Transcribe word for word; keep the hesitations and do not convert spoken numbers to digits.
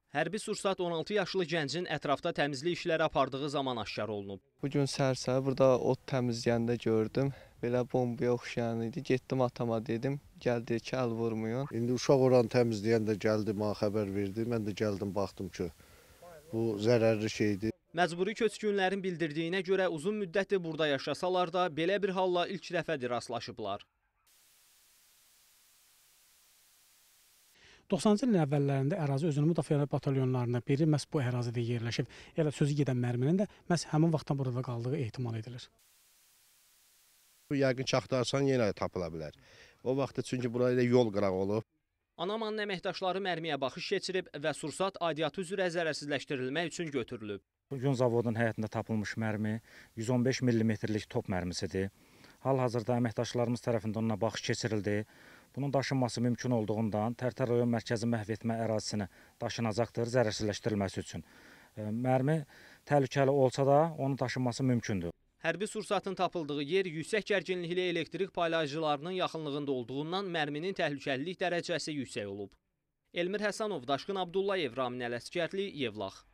Hərbi sursat on altı yaşlı gəncin ətrafda təmizlik işləri apardığı zaman aşkar olunub. Bugün səhər-səhər burada ot təmizləyəndə gördüm. Belə bombaya oxşayan idi. Getdim atama dedim, gəl deyir ki, əl vurmayın. İndi uşaq oranı təmizləyəndə gəldi, mənə xəbər verdi. Mən də gəldim, baxdım ki, bu zərərli şeydir. Məcburi köçkünlərin bildirdiyinə görə uzun müddətdir burada yaşasalar da belə bir halla ilk dəfədir rastlaşıblar. doxsanıncı ilin əvvəllərində ərazi özünü müdafiə batalyonlarına biri məhz bu ərazidə yerləşib. Elə sözü gedən mərminin də məhz həmin vaxtdan burada qaldığı ehtimal edilir. Bu yəqin ki, axtarsan yenə tapıla bilər. O vaxtda çünki burayla yol qırağı olub. Anamanın əməkdaşları mərmiyə baxış keçirib və sursat aidiyyatı üzrə zərərsizləşdirilmək üçün götürülüb. Bugün zavodun həyətində tapılmış mərmi yüz on beş millimetrlik top mərmisidir. Hal-hazırda əməkdaşlarımız tərəfindən ona baxış keçirildi. Bunun daşınması mümkün olduğundan Tərtər rayon mərkəzi məhv etmə ərazisinə daşınacaqdır zərərsizləşdirilməsi üçün. Mərmi təhlükəli olsa da onun daşınması mümkündür. Hərbi sursatın tapıldığı yer yüksək gərginlikli elektrik paylayıcılarının yaxınlığında olduğundan mərminin təhlükəlilik dərəcəsi yüksək olub. Elmir Həsənov, Daşqın Abdullayev, Ramin Ələsgərli, Yevlax.